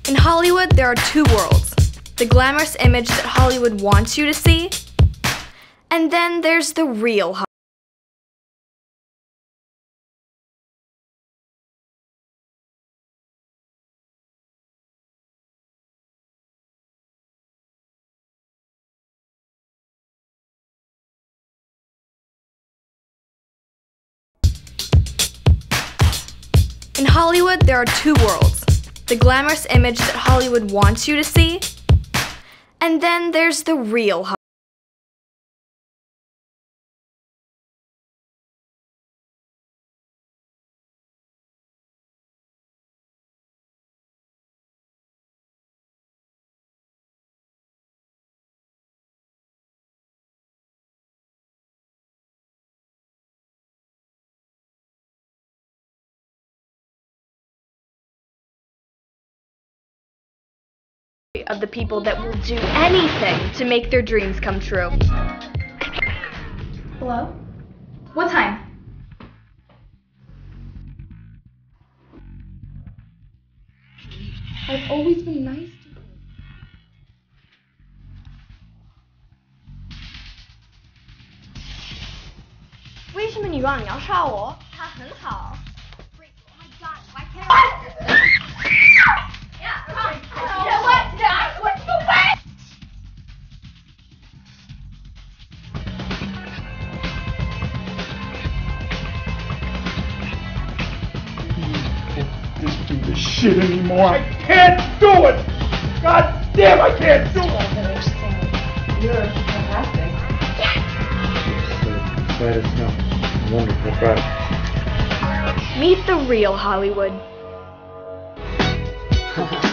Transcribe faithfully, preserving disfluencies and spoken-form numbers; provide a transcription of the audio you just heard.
In Hollywood, there are two worlds. The glamorous image that Hollywood wants you to see, and then there's the real Hollywood. In Hollywood, there are two worlds. The glamorous image that Hollywood wants you to see, and then there's the real Hollywood. Of the people that will do anything to make their dreams come true. Hello? What time? I've always been nice to you. 为什么你忘了你要杀我？ 他很好。Wait, oh my god, why can't I? Yeah, come. What? What's the way? Can't do this shit anymore. I can't do it. God damn, I can't do it. You're fantastic. So glad it's not wonderful, but Meet the real Hollywood.